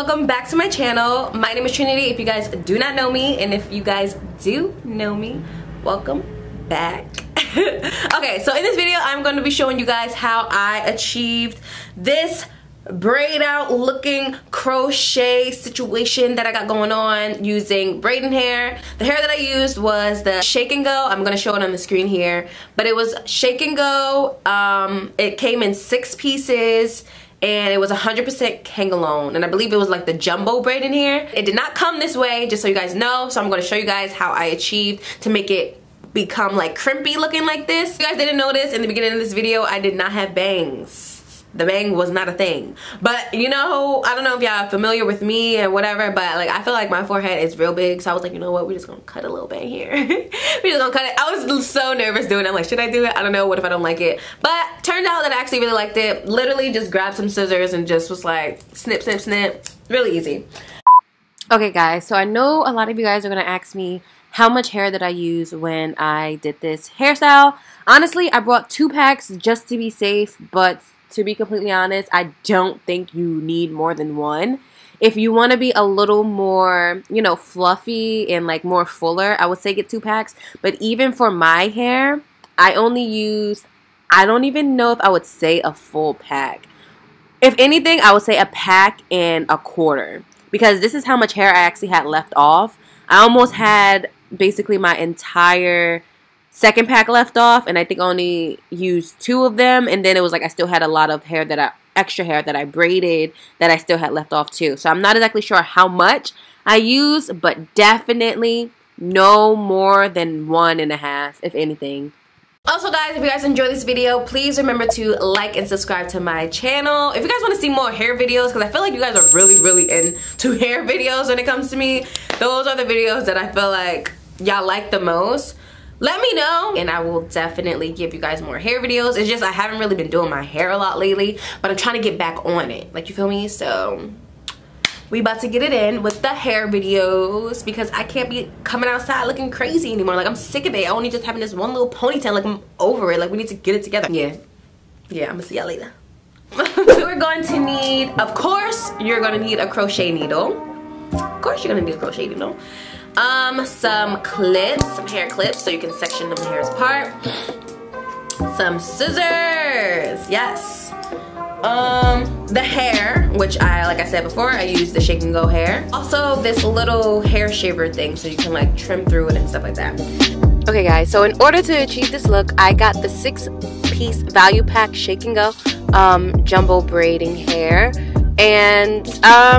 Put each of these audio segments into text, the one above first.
welcome back to my channel. My name is Trinity if you guys do not know me, and if you guys do know me, welcome back. Okay, so in this video I'm going to be showing you guys how I achieved this braid out looking crochet situation that I got going on using braiding hair. The hair that I used was the shake and go. I'm gonna show it on the screen here, but it was shake and go. It came in 6 pieces and it was 100% Kanekalon, and I believe it was like the jumbo braiding hair. It did not come this way, just so you guys know, so I'm gonna show you guys how I achieved to make it become like crimpy looking like this. If you guys didn't notice, in the beginning of this video I did not have bangs. The bang was not a thing, but you know, I don't know if y'all are familiar with me and whatever, but like I feel like my forehead is real big, so I was like, you know what, we're just gonna cut a little bang here. We're just gonna cut it. I was so nervous doing it. I'm like, should I do it? I don't know, what if I don't like it? But turned out that I actually really liked it. Literally just grabbed some scissors and just was like snip snip snip. Really easy. Okay guys, so I know a lot of you guys are gonna ask me how much hair did I use when I did this hairstyle. Honestly, I brought 2 packs just to be safe, but to be completely honest, I don't think you need more than 1. If you want to be a little more, you know, fluffy and like more fuller, I would say get 2 packs. But even for my hair, I only used, I don't even know if I would say a full pack. If anything, I would say a pack and a quarter, because this is how much hair I actually had left off. I almost had basically my entire 2nd pack left off, and I think I only used 2 of them, and then it was like I still had a lot of hair that extra hair that I braided that I still had left off too. So I'm not exactly sure how much I used, but definitely no more than 1.5, if anything. Also guys, if you guys enjoyed this video, please remember to like and subscribe to my channel. If you guys want to see more hair videos, because I feel like you guys are really into hair videos when it comes to me, those are the videos that I feel like y'all like the most. Let me know and I will definitely give you guys more hair videos. It's just I haven't really been doing my hair a lot lately, but I'm trying to get back on it, like, you feel me? So we about to get it in with the hair videos, because I can't be coming outside looking crazy anymore. Like, I'm sick of it. I only just having this one little ponytail. Like, I'm over it. Like, we need to get it together. Yeah, I'm gonna see y'all later. We're going to need, of course, you're gonna need a crochet needle. Of course you're gonna need a crochet needle. Some clips, some hair clips, so you can section them hairs apart. Some scissors, yes. The hair, which like I said before, I use the shake and go hair. Also this little hair shaver thing, so you can like trim through it and stuff like that. Okay guys, so in order to achieve this look, I got the 6-piece value pack shake and go jumbo braiding hair, and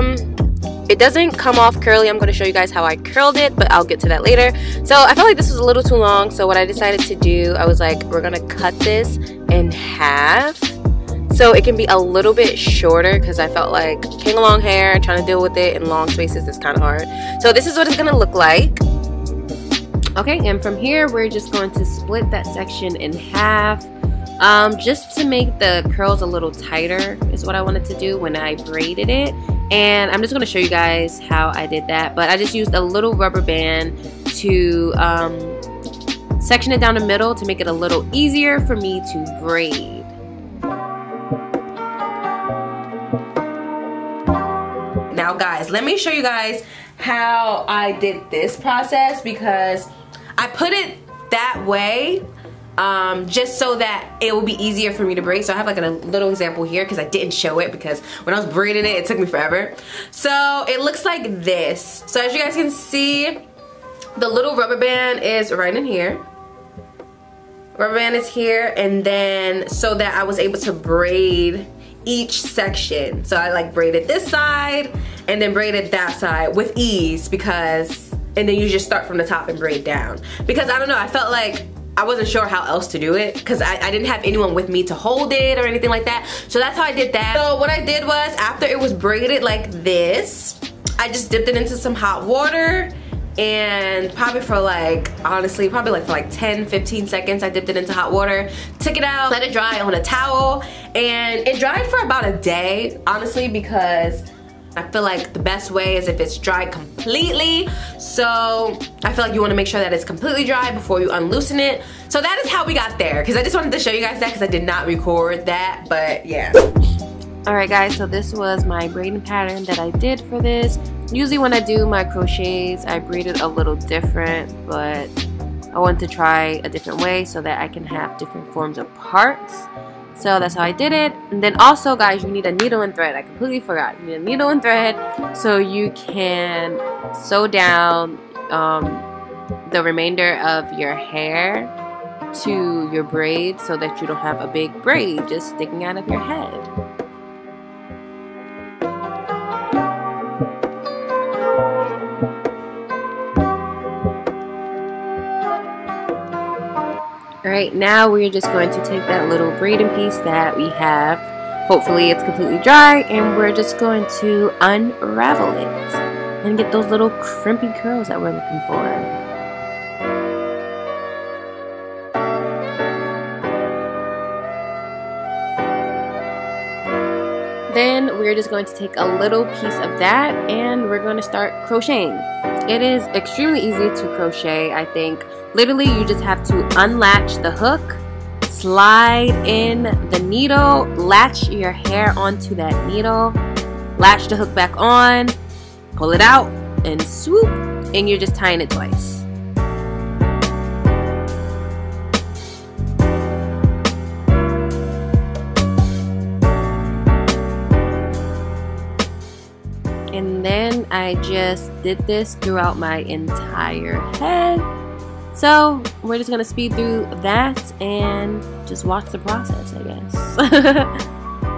it doesn't come off curly. I'm going to show you guys how I curled it, but I'll get to that later. So I felt like this was a little too long, so what I decided to do, I was like, we're going to cut this in half so it can be a little bit shorter, because I felt like Kanekalon hair, trying to deal with it in long spaces is kind of hard. So this is what it's going to look like. Okay, and from here we're just going to split that section in half. Just to make the curls a little tighter is what I wanted to do when I braided it. And I'm just going to show you guys how I did that. But I just used a little rubber band to section it down the middle to make it a little easier for me to braid. Now guys, let me show you guys how I did this process, because I put it that way just so that it will be easier for me to braid. So I have like a little example here, because I didn't show it because when I was braiding it, it took me forever. So it looks like this. So as you guys can see, the little rubber band is right in here. Rubber band is here, and then so that I was able to braid each section. So I like braided this side and then braided that side with ease, because, and then you just start from the top and braid down. Because I don't know, I felt like I wasn't sure how else to do it, because I didn't have anyone with me to hold it or anything like that. So that's how I did that. So what I did was, after it was braided like this, I just dipped it into some hot water, and probably for like, honestly, probably like for like 10-15 seconds, I dipped it into hot water, took it out, let it dry on a towel, and it dried for about a day, honestly, because I feel like the best way is if it's dried completely. So I feel like you want to make sure that it's completely dry before you unloosen it. So that is how we got there, because I just wanted to show you guys that, because I did not record that, but yeah. Alright guys, so this was my braiding pattern that I did for this. Usually when I do my crochets, I braid it a little different, but I want to try a different way so that I can have different forms of parts. So that's how I did it. And then also guys, you need a needle and thread. I completely forgot. You need a needle and thread so you can sew down the remainder of your hair to your braid so that you don't have a big braid just sticking out of your head. Alright, now we're just going to take that little braiding piece that we have. Hopefully it's completely dry, and we're just going to unravel it and get those little crimpy curls that we're looking for. Then we're just going to take a little piece of that and we're going to start crocheting. It is extremely easy to crochet, I think. Literally, you just have to unlatch the hook, slide in the needle, latch your hair onto that needle, latch the hook back on, pull it out, and swoop, and you're just tying it twice. And then I just did this throughout my entire head. So we're just gonna speed through that and just watch the process, I guess.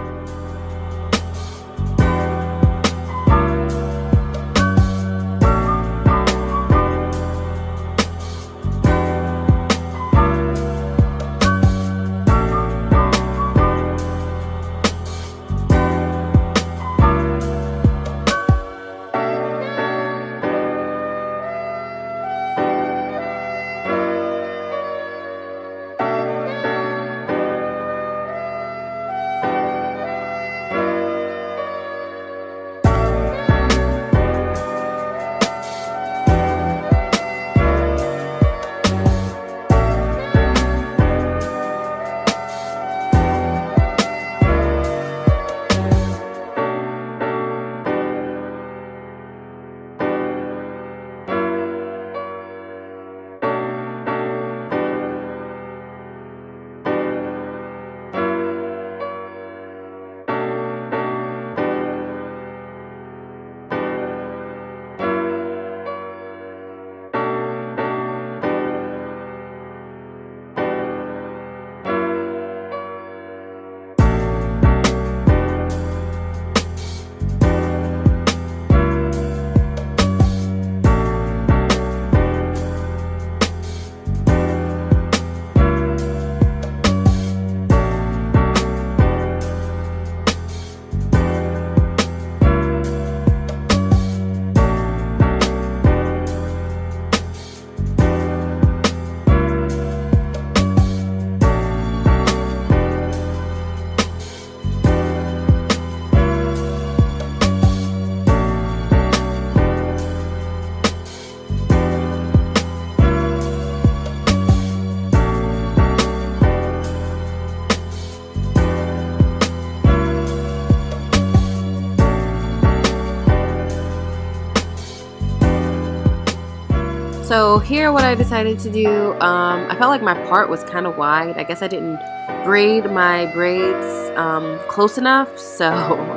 So here what I decided to do, I felt like my part was kind of wide. I guess I didn't braid my braids close enough, so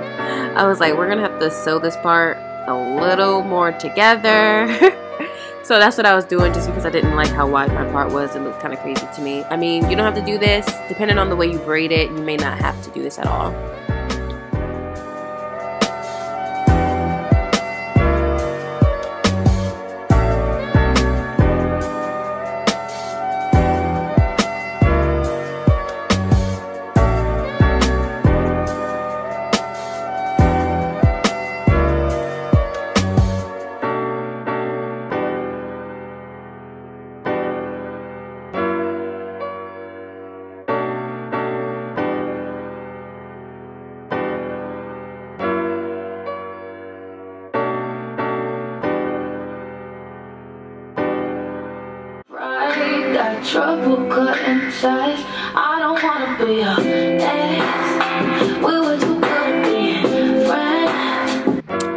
I was like, we're gonna have to sew this part a little more together. So that's what I was doing, just because I didn't like how wide my part was. It looked kind of crazy to me. I mean, you don't have to do this. Depending on the way you braid it, you may not have to do this at all. Got trouble cutting ties. I don't wanna be your ex. We were too good to be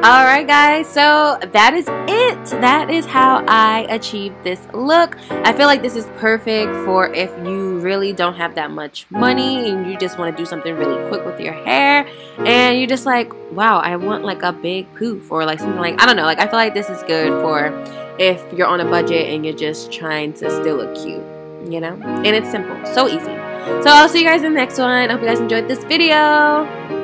Alright guys, so that is it. That is how I achieved this look. I feel like this is perfect for if you really don't have that much money and you just want to do something really quick with your hair and you're just like, wow, I want like a big poof or like something like, I don't know, like I feel like this is good for if you're on a budget and you're just trying to still look cute, you know? And it's simple, so easy. So I'll see you guys in the next one. I hope you guys enjoyed this video.